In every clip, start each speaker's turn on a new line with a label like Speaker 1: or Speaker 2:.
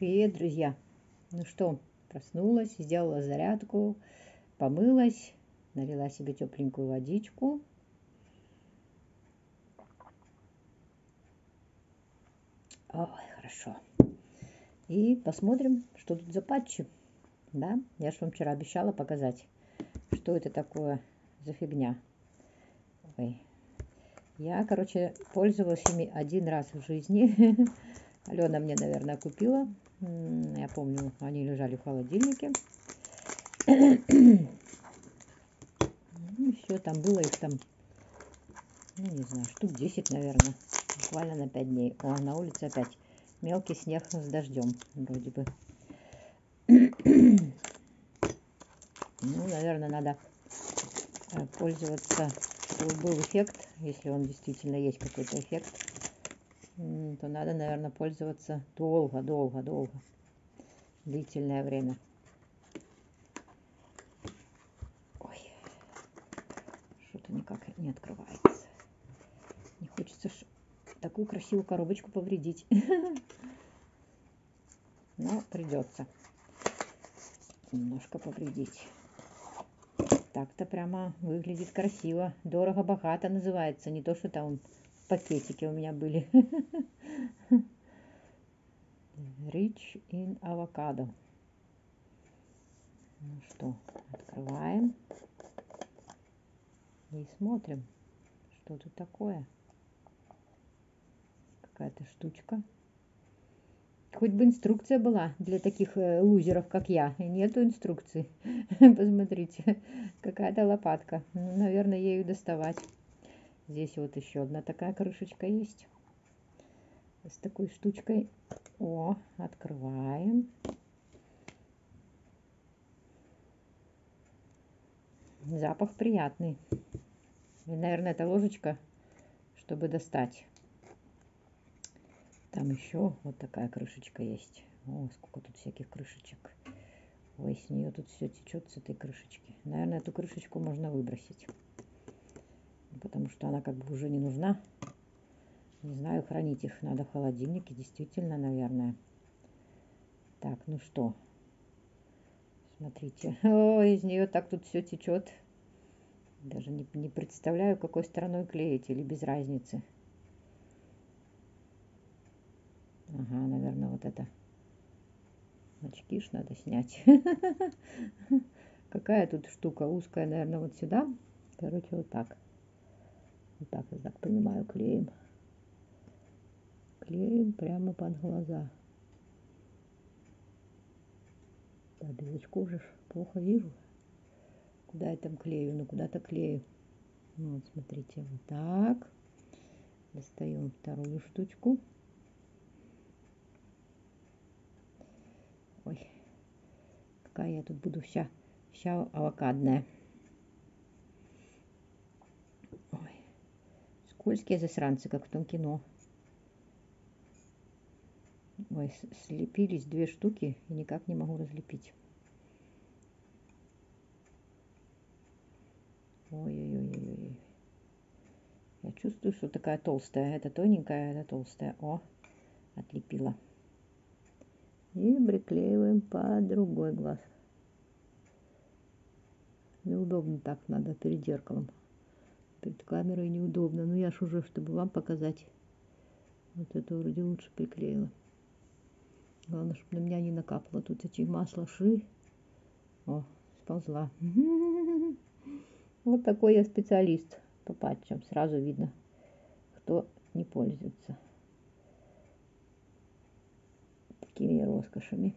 Speaker 1: Привет, друзья! Ну что, проснулась, сделала зарядку, помылась, налила себе тепленькую водичку. Ой, хорошо. И посмотрим, что тут за патчи. Да, я же вам вчера обещала показать, что это такое за фигня. Ой. Я, пользовалась ими один раз в жизни. Алена мне, наверное, купила. Я помню, они лежали в холодильнике. Ну, все, там было их там, ну, не знаю, штук 10, наверное. Буквально на 5 дней. О, на улице опять мелкий снег с дождем, вроде бы. Ну, наверное, надо пользоваться, чтобы был эффект. Если он действительно есть какой-то эффект, то надо, наверное, пользоваться долго, длительное время. Ой, что-то никак не открывается. Не хочется такую красивую коробочку повредить. Но придется немножко повредить. Так-то прямо выглядит красиво. Дорого-богато называется. Не то, что там пакетики у меня были. Rich in avocado. Ну что, открываем. И смотрим, что тут такое. Какая-то штучка. Хоть бы инструкция была для таких лузеров, как я. Нету инструкции. Посмотрите, какая-то лопатка. Ну, наверное, ею доставать. Здесь вот еще одна такая крышечка есть. С такой штучкой. О, открываем. Запах приятный. И, наверное, это ложечка, чтобы достать. Там еще вот такая крышечка есть. О, сколько тут всяких крышечек. Ой, с нее тут все течет с этой крышечки. Наверное, эту крышечку можно выбросить. Потому что она как бы уже не нужна. Не знаю, хранить их надо в холодильнике. Действительно, наверное. Так, ну что. Смотрите. Ой, из нее так тут все течет. Даже не представляю, какой стороной клеить или без разницы. Ага, наверное, вот это. Очки ж надо снять. Какая тут штука узкая, наверное, вот сюда. Короче, вот так. Вот так, я так понимаю, клеим. Клеим прямо под глаза. Да, без очков же плохо вижу. Куда я там клею? Ну, куда-то клею. Вот, смотрите, вот так. Достаем вторую штучку. Ой, какая я тут буду вся авокадная. Ой, скользкие засранцы, как в том кино. Ой, слепились две штуки и никак не могу разлепить. Ой-ой-ой-ой-ой. Я чувствую, что такая толстая. Это тоненькая, это толстая. О, отлепила. И приклеиваем под другой глаз. Неудобно так, надо перед зеркалом. Перед камерой неудобно. Но я ж уже, чтобы вам показать. Вот это вроде лучше приклеила. Главное, чтобы на меня не накапало тут эти масла ши. О, сползла. Вот такой я специалист по патчам. Сразу видно, кто не пользуется такими роскошами.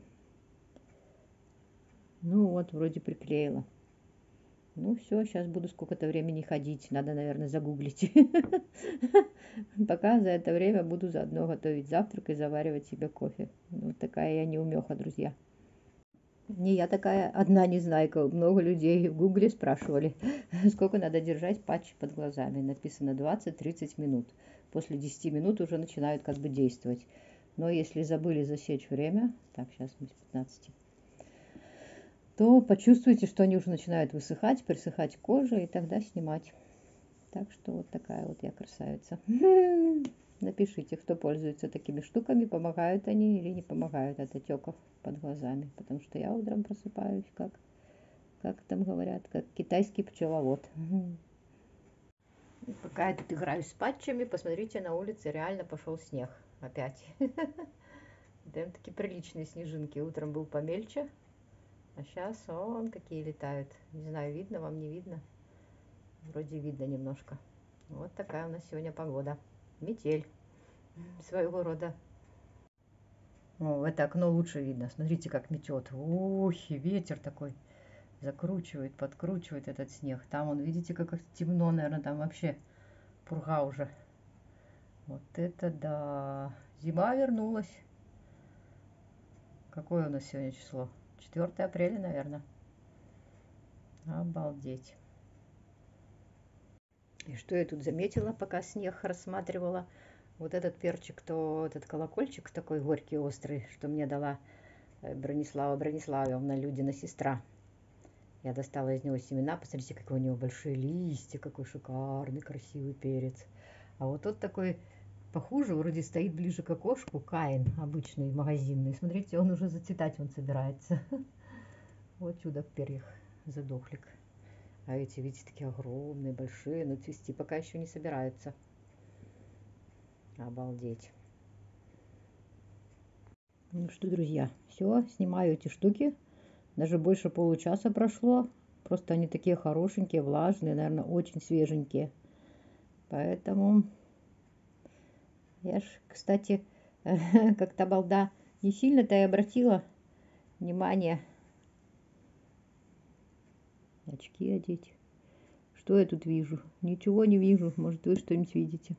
Speaker 1: Ну вот, вроде приклеила. Ну все, сейчас буду сколько-то времени ходить. Надо, наверное, загуглить. Пока за это время буду заодно готовить завтрак и заваривать себе кофе. Вот такая я неумеха, друзья. Не я такая одна незнайка. Много людей в гугле спрашивали, сколько надо держать патчи под глазами. Написано 20-30 минут. После 10 минут уже начинают как бы действовать. Но если забыли засечь время, так, сейчас без 15, то почувствуйте, что они уже начинают высыхать, присыхать кожа, и тогда снимать. Так что вот такая вот я красавица. Напишите, кто пользуется такими штуками, помогают они или не помогают от отеков под глазами. Потому что я утром просыпаюсь, как там говорят, как китайский пчеловод. И пока я тут играю с патчами, посмотрите, на улице реально пошел снег опять. Прям такие приличные снежинки. Утром был помельче, а сейчас он какие летают. Не знаю, видно вам, не видно. Вроде видно немножко. Вот такая у нас сегодня погода. Метель своего рода. О, в это окно лучше видно. Смотрите, как метет. Ох, и ветер такой закручивает, подкручивает этот снег. Там, он, видите, как темно, наверное, там вообще пурга уже. Вот это да. Зима вернулась. Какое у нас сегодня число? 4 апреля, наверное. Обалдеть. И что я тут заметила, пока снег рассматривала? Вот этот перчик, то этот колокольчик такой горький, острый, что мне дала Бронислава Брониславовна, Людина сестра. Я достала из него семена. Посмотрите, какие у него большие листья, какой шикарный, красивый перец. А вот тот такой похуже, вроде стоит ближе к окошку, Каин обычный, магазинный. Смотрите, он уже зацветать он собирается. Вот чудо в перьях, задохлик. А эти, видите, такие огромные, большие, но цвести пока еще не собираются. Обалдеть. Ну что, друзья, все, снимаю эти штуки. Даже больше получаса прошло. Просто они такие хорошенькие, влажные, наверное, очень свеженькие. Поэтому я ж, кстати, как-то балда не сильно-то и обратила внимание. Очки одеть. Что я тут вижу? Ничего не вижу. Может, вы что-нибудь видите?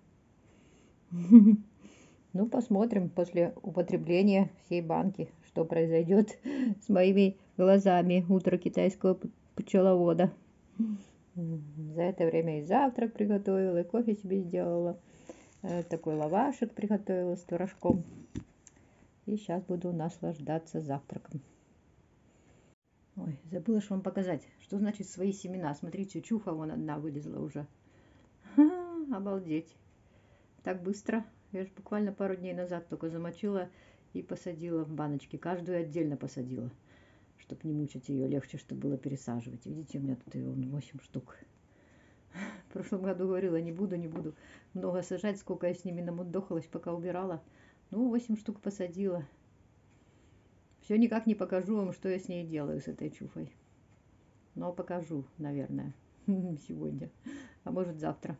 Speaker 1: Ну, посмотрим после употребления всей банки, что произойдет с моими глазами. Утро китайского пчеловода. За это время и завтрак приготовила, и кофе себе сделала. Такой лавашек приготовила с творожком. И сейчас буду наслаждаться завтраком. Ой, забыла же вам показать, что значит свои семена. Смотрите, чуха вон одна вылезла уже. Обалдеть. Так быстро. Я же буквально пару дней назад только замочила и посадила в баночки. Каждую отдельно посадила, чтобы не мучить ее. Легче, чтобы было пересаживать. Видите, у меня тут 8 штук. В прошлом году говорила, не буду много сажать. Сколько я с ними намудохалась, пока убирала. Ну, 8 штук посадила. Все никак не покажу вам, что я с ней делаю, с этой чуфой. Но покажу, наверное, сегодня. А может, завтра.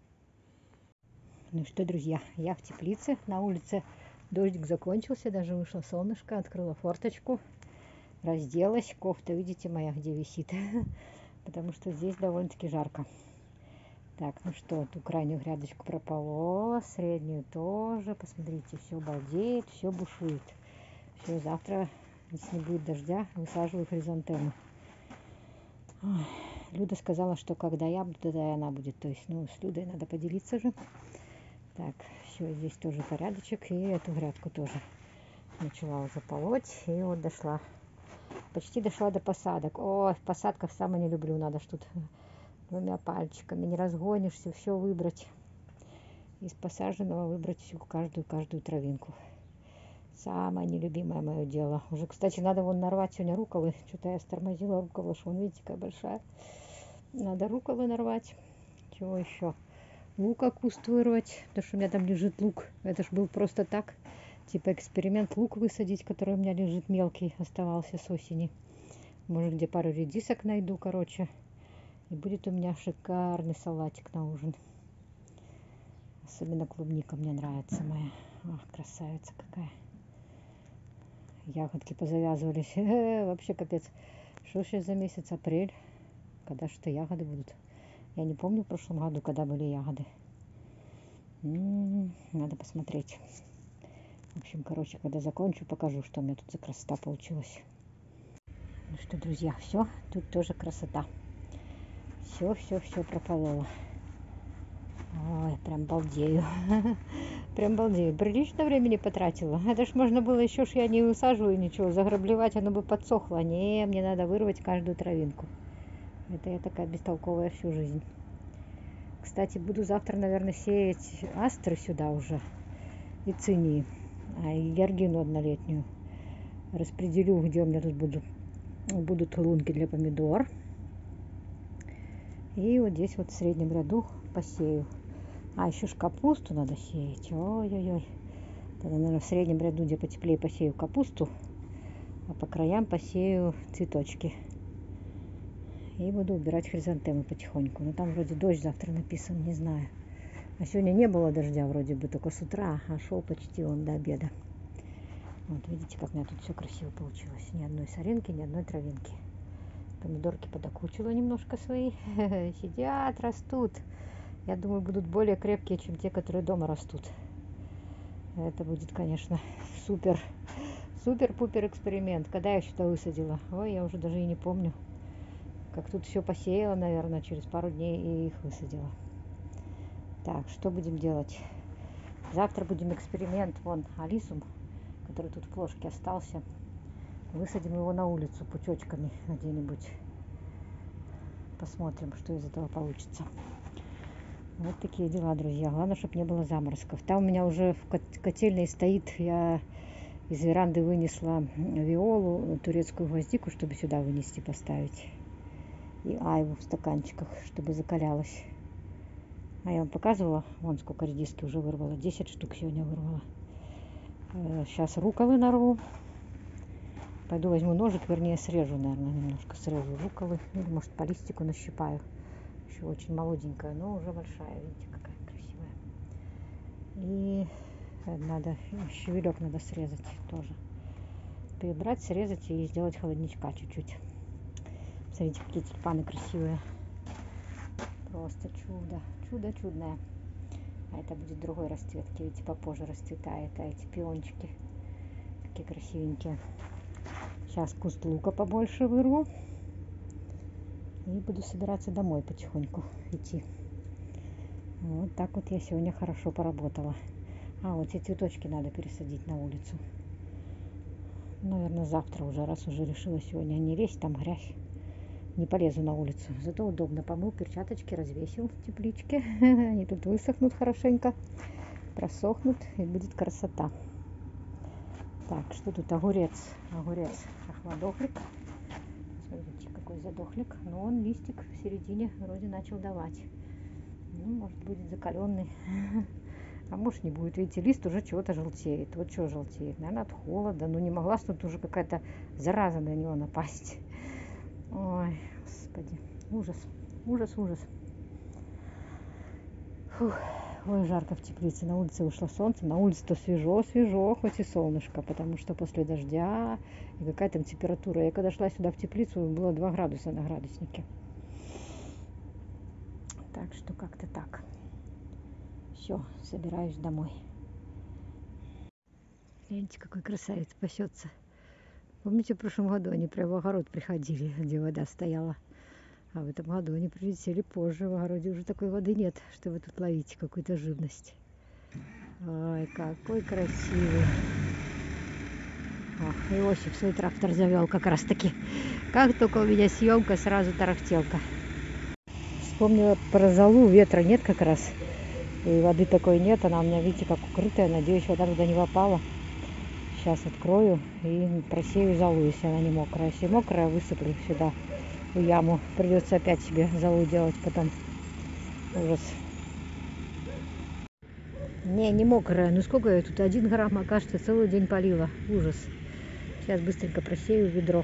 Speaker 1: Ну что, друзья, я в теплице. На улице дождик закончился, даже вышло солнышко. Открыла форточку, разделась. Кофта, видите, моя где висит. Потому что здесь довольно-таки жарко. Так, ну что, ту крайнюю грядочку прополола, среднюю тоже. Посмотрите, все балдеет, все бушует. Все, завтра, если не будет дождя, высаживаю хризантему. Ой, Люда сказала, что когда я буду, тогда и она будет. То есть, ну, с Людой надо поделиться же. Так, все, здесь тоже порядочек. И эту грядку тоже начала уже полоть. И вот дошла. Почти дошла до посадок. О, в посадках самое не люблю. Надо ж тут 2 пальчиками. Не разгонишься, все выбрать. Из посаженного выбрать всю, каждую травинку. Самое нелюбимое мое дело. Уже, кстати, надо вон нарвать сегодня руколы. Что-то я стормозила руколу. Вон, видите, какая большая. Надо руколы нарвать. Чего еще? Лука куст вырвать. Потому что у меня там лежит лук. Это ж был просто так. Типа эксперимент лук высадить, который у меня лежит мелкий. Оставался с осени. Может, где пару редисок найду, короче. И будет у меня шикарный салатик на ужин. Особенно клубника мне нравится моя. Ах, красавица какая. Ягодки позавязывались. Вообще капец. Что сейчас за месяц? Апрель. Когда что ягоды будут? Я не помню в прошлом году, когда были ягоды. Надо посмотреть. В общем, короче, когда закончу, покажу, что у меня тут за красота получилась. Ну что, друзья, все. Тут тоже красота. Все прополола. Ой, прям балдею. Прям балдею. Прилично времени потратила. Это ж можно было еще, ж я не высаживаю ничего, заграблевать, оно бы подсохло. Не, мне надо вырвать каждую травинку. Это я такая бестолковая всю жизнь. Кстати, буду завтра, наверное, сеять астры сюда уже и цинии, а и георгину однолетнюю. Распределю, где у меня тут будут лунки для помидор. И вот здесь вот в среднем ряду посею. А, еще ж капусту надо сеять. Ой-ой-ой. Тогда, наверное, в среднем ряду, где потеплее, посею капусту, а по краям посею цветочки. И буду убирать хризантемы потихоньку. Но там вроде дождь завтра написан, не знаю. А сегодня не было дождя вроде бы, только с утра, а шел почти он до обеда. Вот видите, как у меня тут все красиво получилось. Ни одной соринки, ни одной травинки. Помидорки подокучила немножко свои. Сидят, растут. Я думаю, будут более крепкие, чем те, которые дома растут. Это будет, конечно, супер-пупер эксперимент. Когда я сюда высадила? Ой, я уже даже и не помню. Как тут все посеяла, наверное, через пару дней и их высадила. Так, что будем делать? Завтра будем эксперимент. Вон алисум, который тут в плошке остался. Высадим его на улицу пучочками где-нибудь. Посмотрим, что из этого получится. Вот такие дела, друзья. Главное, чтобы не было заморозков. Там у меня уже в котельной стоит. Я из веранды вынесла виолу, турецкую гвоздику, чтобы сюда вынести, поставить. И айву в стаканчиках, чтобы закалялась. А я вам показывала, вон сколько редиски уже вырвала. 10 штук сегодня вырвала. Сейчас рукколы нарву. Пойду возьму ножик, вернее срежу, наверное, немножко срежу рукколы. Или может по листику нащипаю. Еще очень молоденькая, но уже большая. Видите, какая красивая. И надо, щавелек надо срезать тоже. Перебрать, срезать и сделать холодничка чуть-чуть. Смотрите, какие тюльпаны красивые. Просто чудо. Чудо чудное. А это будет другой расцветки. Видите, попозже расцветает. А эти пиончики какие красивенькие. Сейчас куст лука побольше вырву. И буду собираться домой потихоньку идти. Вот так вот я сегодня хорошо поработала. А, вот эти цветочки надо пересадить на улицу. Наверное, завтра уже, раз уже решила сегодня не лезть, там грязь. Не полезу на улицу. Зато удобно. Помыл, перчаточки развесил в тепличке. Они тут высохнут хорошенько. Просохнут и будет красота. Так, что тут? Огурец. Охладохлик. Смотрите, какой задохлик. Но он листик в середине вроде начал давать. Ну, может, будет закаленный. А может, не будет. Видите, лист уже чего-то желтеет. Вот что желтеет? Наверное, от холода. Ну, не могла тут уже какая-то зараза на него напасть. Ой, господи. Ужас. Фух. Ой, жарко в теплице. На улице вышло солнце. На улице-то свежо, хоть и солнышко. Потому что после дождя и какая там температура. Я когда шла сюда в теплицу, было 2 градуса на градуснике. Так что как-то так. Все, собираюсь домой. Гляньте, какой красавец пасется. Помните, в прошлом году они прямо в огород приходили, где вода стояла. А в этом году они прилетели позже. В огороде уже такой воды нет, что вы тут ловите какую-то живность. Ой, какой красивый. О, Иосиф свой трактор завел как раз таки. Как только у меня съемка, сразу тарахтелка. Вспомнила про золу, ветра нет как раз. И воды такой нет, она у меня, видите, как укрытая. Надеюсь, вода туда не попала. Сейчас открою и просею золу, если она не мокрая. Если мокрая, высыплю сюда в яму. Придется опять себе золу делать потом. Ужас. Не мокрая. Ну сколько я тут? 1 грамм, окажется, целый день полила. Ужас. Сейчас быстренько просею в ведро.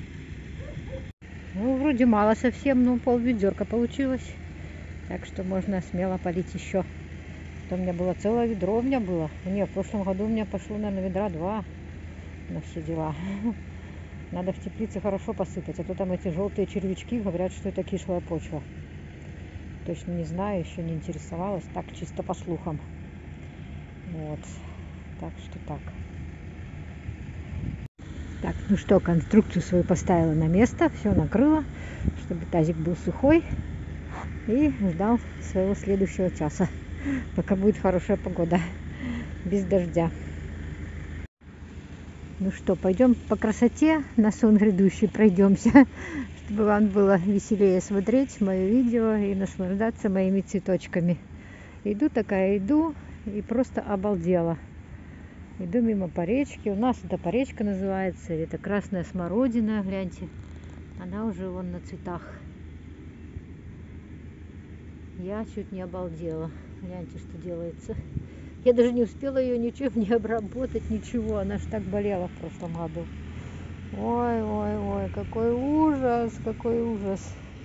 Speaker 1: Ну, вроде мало совсем, но полведерка получилось. Так что можно смело полить еще. У меня было целое ведро, в прошлом году у меня пошло, наверное, ведра 2 на все дела. Надо в теплице хорошо посыпать, а то там эти желтые червячки говорят, что это кислая почва. Точно не знаю, еще не интересовалась, так чисто по слухам. Вот, так что так. Так, ну что, конструкцию свою поставила на место, все накрыла, чтобы тазик был сухой, и ждал своего следующего часа, пока будет хорошая погода, без дождя. Ну что, пойдем по красоте на сон грядущий пройдемся, чтобы вам было веселее смотреть мое видео и наслаждаться моими цветочками. Иду такая, иду и просто обалдела. Иду мимо по речке. У нас это поречка называется. Это красная смородина. Гляньте. Она уже вон на цветах. Я чуть не обалдела. Гляньте, что делается. Я даже не успела ее ничем не обработать, ничего. Она ж так болела в прошлом году. Ой, ой, ой, какой ужас, какой ужас.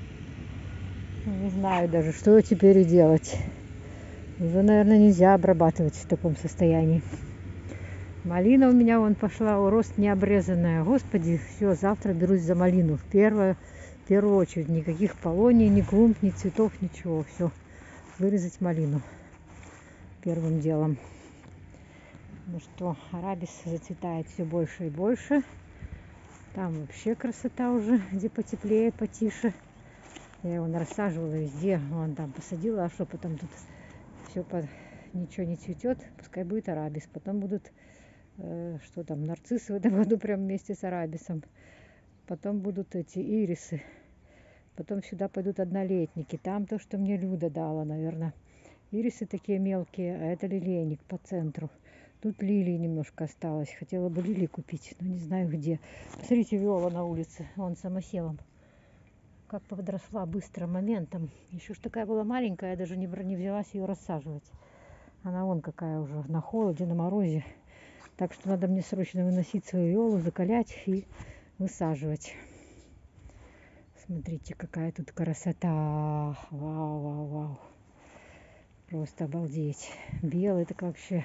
Speaker 1: Не знаю даже, что теперь делать. Уже, наверное, нельзя обрабатывать в таком состоянии. Малина у меня вон пошла, рост не обрезанная. Господи, все, завтра берусь за малину. В первую очередь. Никаких полоний, ни клумб, ни цветов, ничего. Все, вырезать малину первым делом. Ну что, арабис зацветает все больше и больше. Там вообще красота уже, где потеплее, потише. Я его рассаживала везде. Вон там посадила, а что потом тут все ничего не цветет. Пускай будет арабис. Потом будут что там, нарциссы в этом году прям вместе с арабисом. Потом будут эти ирисы. Потом сюда пойдут однолетники. Там то, что мне Люда дала, наверное. Ирисы такие мелкие, а это лилейник по центру. Тут лилии немножко осталось. Хотела бы лилии купить, но не знаю где. Посмотрите, виола на улице. Вон самосевом. Как подросла быстро моментом. Еще ж такая была маленькая, я даже не взялась ее рассаживать. Она вон какая уже на холоде, на морозе. Так что надо мне срочно выносить свою виолу, закалять и высаживать. Смотрите, какая тут красота. Вау, вау, вау. Просто обалдеть. Белый так вообще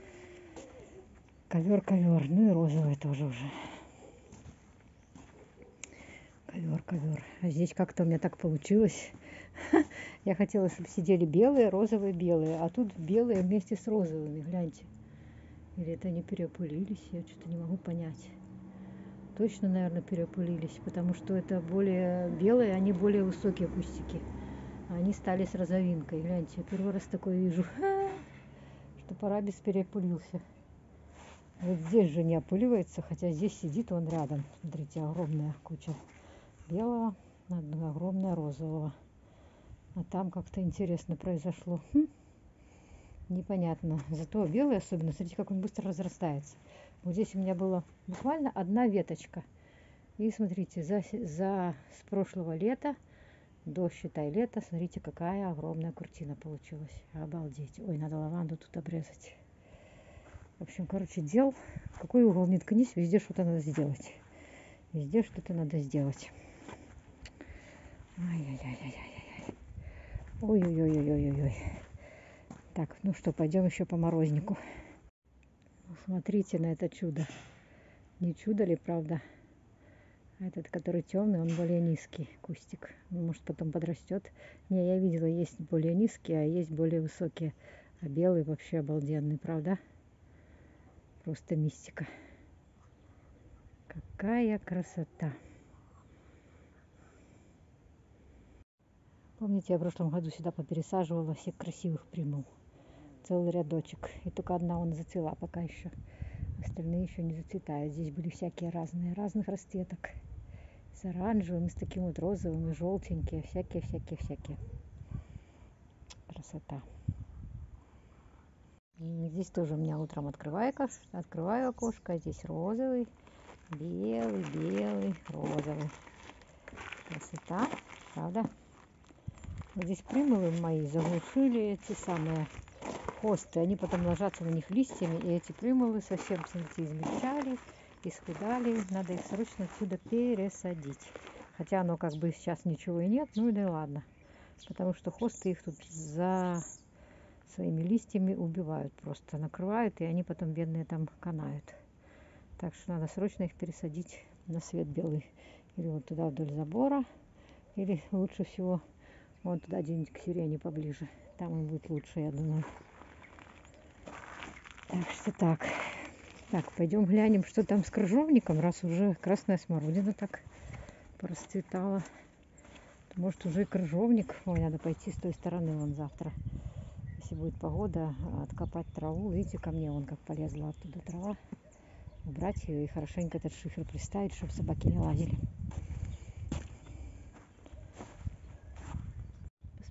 Speaker 1: ковер. Ну и розовый тоже уже. Ковер. А здесь как-то у меня так получилось. Я хотела, чтобы сидели белые, розовые, белые. А тут белые вместе с розовыми. Гляньте. Или это они переопылились? Я что-то не могу понять. Точно, наверное, переопылились. Потому что это более белые, они более высокие кустики. А они стали с розовинкой. Гляньте, я первый раз такое вижу. Что арабис переопылился. Вот здесь же не опыливается, хотя здесь сидит он рядом. Смотрите, огромная куча белого, огромная розового. А там как-то интересно произошло. Непонятно. Зато белый особенно, смотрите, как он быстро разрастается. Вот здесь у меня была буквально одна веточка. И смотрите, с прошлого лета до, считай, лета, смотрите, какая огромная куртина получилась. Обалдеть. Ой, надо лаванду тут обрезать. В общем, короче, дел. В какой угол не ткнись, везде что-то надо сделать. Везде что-то надо сделать. Ай-яй-яй-яй-яй. Ой-ой-ой-ой-ой-ой. Так, ну что, пойдем еще по морознику. Смотрите на это чудо. Не чудо ли, правда? Этот, который темный, он более низкий кустик. Может, потом подрастет. Не, я видела, есть более низкие, а есть более высокие. А белый вообще обалденный, правда? Просто мистика. Какая красота. Помните, я в прошлом году сюда попересаживала всех красивых примул. Целый рядочек. И только одна он зацвела пока еще. Остальные еще не зацветают. Здесь были всякие разных расцветок. С оранжевым, и с таким вот розовым, и желтенькие. Всякие. Красота. И здесь тоже у меня утром открываю окошко. Здесь розовый, белый, розовый. Красота, правда? Вот здесь примулы мои заглушили эти самые хосты. Они потом ложатся на них листьями. И эти примулы совсем, смотрите, измельчали, исхудали. Надо их срочно отсюда пересадить. Хотя оно как бы сейчас ничего и нет. Ну да ладно. Потому что хосты их тут за своими листьями убивают. Просто накрывают. И они потом бедные там канают. Так что надо срочно их пересадить на свет белый. Или вот туда вдоль забора. Или лучше всего вон туда где-нибудь к сирене поближе. Там он будет лучше, я думаю. Так что так. Так, пойдем глянем, что там с крыжовником, раз уже красная смородина так расцветала. Может, уже и крыжовник. Ой, надо пойти с той стороны вон завтра. Если будет погода, откопать траву. Видите, ко мне вон как полезла оттуда трава. Убрать ее и хорошенько этот шифер приставить, чтобы собаки не лазили.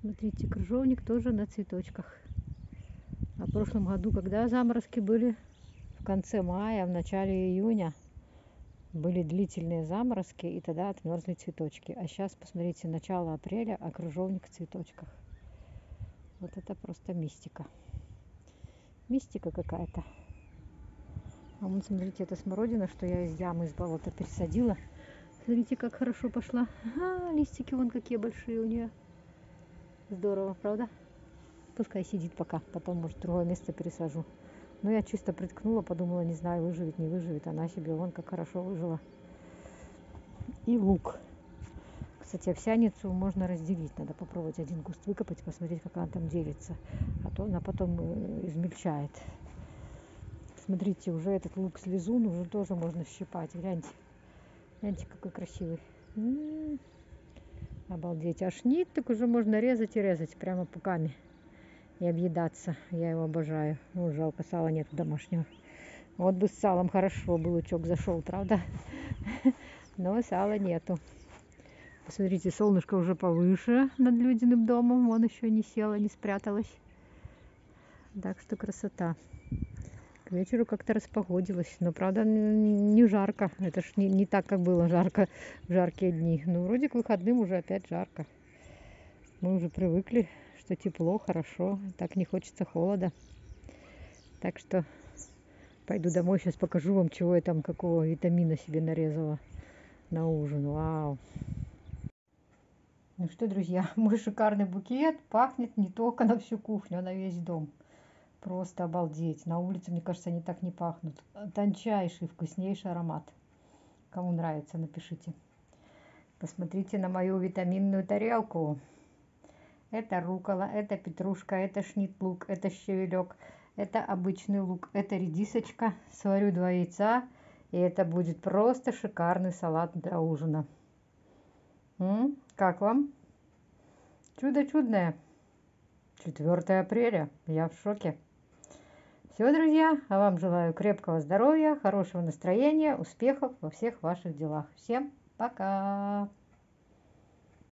Speaker 1: Смотрите, крыжовник тоже на цветочках. А в прошлом году, когда заморозки были, в конце мая, в начале июня, были длительные заморозки, и тогда отмерзли цветочки. А сейчас, посмотрите, начало апреля, а крыжовник в цветочках. Вот это просто мистика. Мистика какая-то. А вон, смотрите, это смородина, что я из ямы, из болота пересадила. Смотрите, как хорошо пошла. Ага, листики вон какие большие у нее. Здорово, правда? Пускай сидит пока, потом, может, в другое место пересажу. Но я чисто приткнула, подумала, не знаю, выживет, не выживет. Она себе вон как хорошо выжила. И лук. Кстати, овсяницу можно разделить. Надо попробовать один куст выкопать, посмотреть, как она там делится. А то она потом измельчает. Смотрите, уже этот лук-слезун уже тоже можно щипать. Гляньте. Гляньте, какой красивый. Обалдеть. А шнит так уже можно резать и резать прямо пуками. И объедаться. Я его обожаю. Ну, жалко, сала нету домашнего. Вот бы с салом хорошо бы лучок зашел, правда? Но сала нету. Посмотрите, солнышко уже повыше над Людиным домом. Вон еще не села, не спряталась. Так что красота. К вечеру как-то распогодилось. Но, правда, не жарко. Это ж не так, как было жарко в жаркие дни. Но вроде к выходным уже опять жарко. Мы уже привыкли, что тепло, хорошо. Так не хочется холода. Так что пойду домой. Сейчас покажу вам, чего я там, какого витамина себе нарезала на ужин. Вау! Ну что, друзья, мой шикарный букет пахнет не только на всю кухню, а на весь дом. Просто обалдеть. На улице, мне кажется, они так не пахнут. Тончайший, вкуснейший аромат. Кому нравится, напишите. Посмотрите на мою витаминную тарелку. Это руккола, это петрушка, это шнит-лук, это щавелек, это обычный лук, это редисочка. Сварю 2 яйца, и это будет просто шикарный салат для ужина. Как вам? Чудо чудное. 4 апреля. Я в шоке. Все, друзья, а вам желаю крепкого здоровья, хорошего настроения, успехов во всех ваших делах. Всем пока!